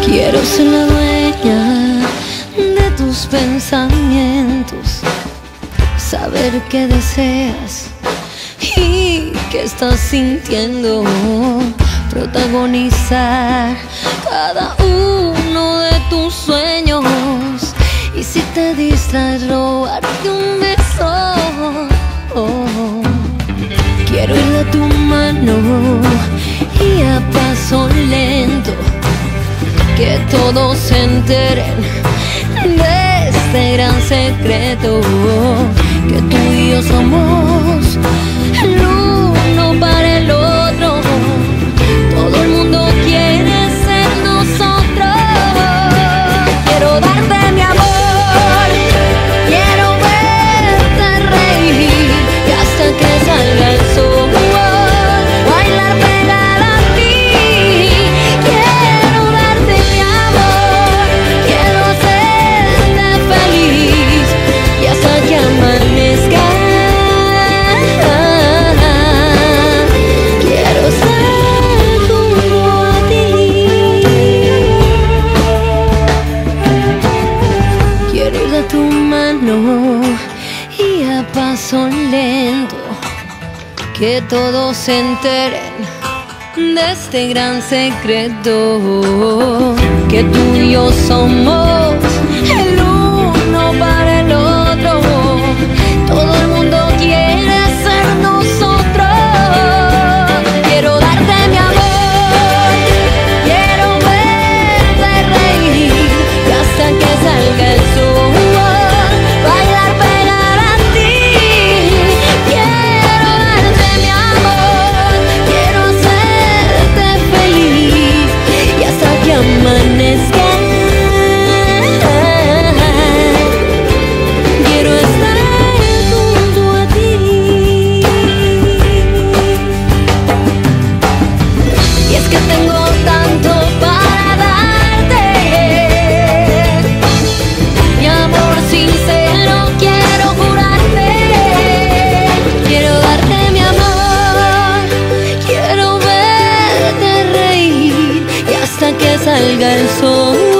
Quiero ser la dueña de tus pensamientos, saber qué deseas y qué estás sintiendo, protagonizar cada uno de tus sueños. Y si te distraes, robarte un beso. Quiero ir de tu mano y a paso lento, que todos se enteren de este gran secreto, que tú y yo somos el uno para el otro. Todo el mundo quiere ser nosotros. Quiero darte mi amor, quiero verte reír y hasta que salga el sol bailar pegada a ti. Quiero darte mi amor, quiero hacerte feliz y hasta que amanezca. Quiero estar junto a ti. Quiero ir de tu mano y a paso lento, que todos se enteren de este gran secreto, que tú y yo somos el uno para el otro. Todo el mundo quiere ser nosotros. Quiero darte mi amor, quiero verte reír y hasta que salga el sol bailar pegada a ti. Quiero darte mi amor, quiero hacerte feliz y hasta que amanezca. Quiero estar junto a ti. Y es que tengo tanto para darte, mi amor sincero quiero jurarte. Quiero darte mi amor, quiero verte reír y hasta que salga el sol